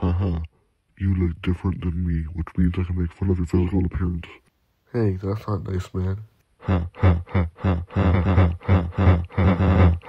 Haha. You look different than me, which means I can make fun of your physical appearance. Hey, that's not nice, man. Ha ha ha ha ha ha ha ha ha ha.